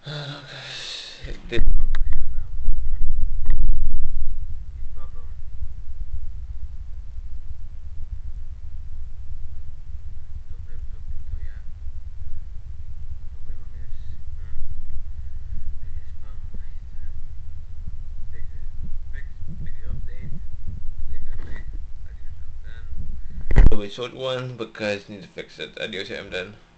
This will be a short one because I need to fix it. Adios, I'm done.